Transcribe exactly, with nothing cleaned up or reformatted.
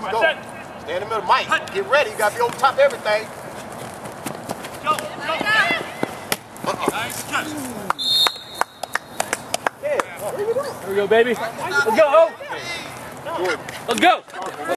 Let's go. Stay in the middle. Mike, get ready. You got to be on top of everything. Go, go. Uh-uh. Nice catch. Yeah. Here we go. Here we go, baby. Let's go. Good. Let's go.